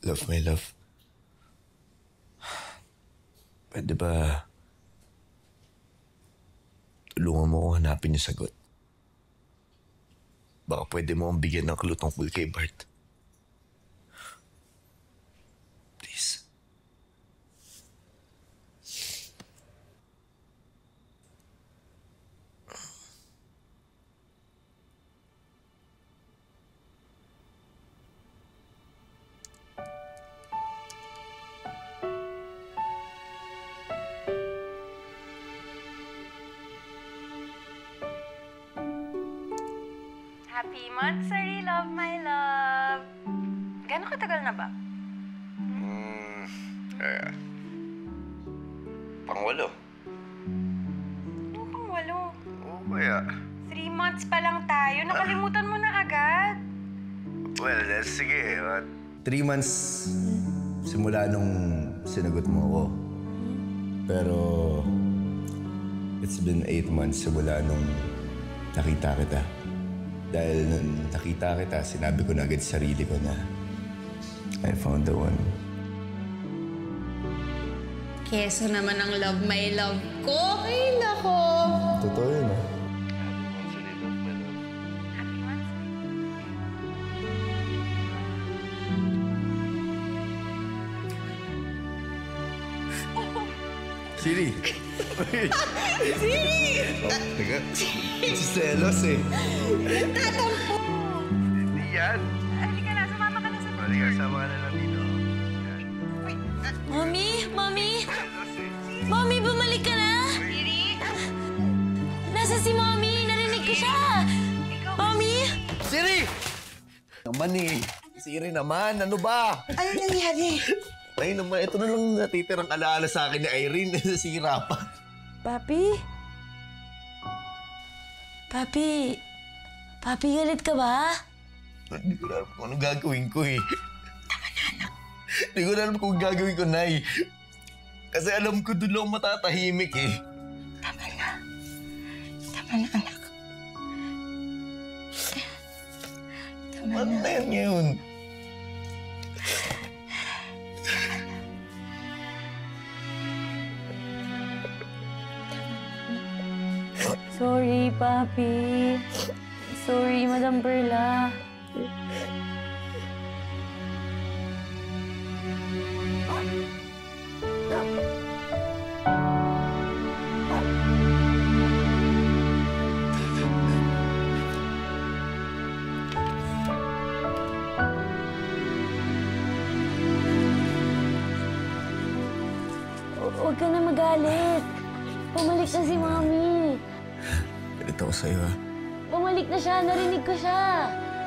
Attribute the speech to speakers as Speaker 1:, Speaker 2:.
Speaker 1: Love, my love. Pwede ba tulungan mo akong hanapin yung sagot? Baka pwede mo akong bigyan ng clue tungkol kay Bart. Please.
Speaker 2: Happy monthsary, love, my love. Gano'ng katagal na ba?
Speaker 1: Pang-walo.
Speaker 2: Ano pang-walo?
Speaker 1: Oo, kaya.
Speaker 2: 3 months pa lang tayo. Nakalimutan mo na agad.
Speaker 1: Well, sige. 3 months simula nung sinagot mo ako. Pero it's been 8 months simula nung nakita kita. Dahil nung nakita kita, sinabi ko na agad sa sarili ko na I found the one.
Speaker 3: Keso naman ang love, my love ko. Ay, nako.
Speaker 1: Totoo yun, ah.
Speaker 2: Happy monthsary.
Speaker 1: Siri!
Speaker 3: Siri!
Speaker 1: Teka, si Selos eh.
Speaker 3: Tatampo!
Speaker 1: Hindi yan.
Speaker 2: Halika na, sumama ka na sa
Speaker 1: Halika, sama ka na lang dito.
Speaker 3: Mami! Mami!
Speaker 1: Selos eh.
Speaker 3: Mami, bumalik ka na!
Speaker 2: Siri!
Speaker 3: Nasa si Mami! Narinig ko siya! Mami!
Speaker 1: Siri! Naman eh. Siri naman, ano ba?
Speaker 4: Ano nangyari?
Speaker 1: Ay naman, ito na lang natitirang alaala sa akin ni Irene. Nasira pa.
Speaker 3: Papi? Papi? Papi, galit ka ba?
Speaker 1: Hindi ko alam kung anong gagawin ko eh. Tama na, anak. Hindi ko alam kung gagawin ko, Nay. Kasi alam ko doon lang matatahimik eh.
Speaker 4: Tama na. Tama na, anak. Tama
Speaker 1: Ano
Speaker 4: na.
Speaker 1: na yan ngayon?
Speaker 3: Sorry, Papi. Sorry, Madam Perla. Huwag ka na magalit. Bumalik na si Mami.
Speaker 1: Galit ako sa'yo, ha?
Speaker 3: Bumalik na siya. Narinig ko siya.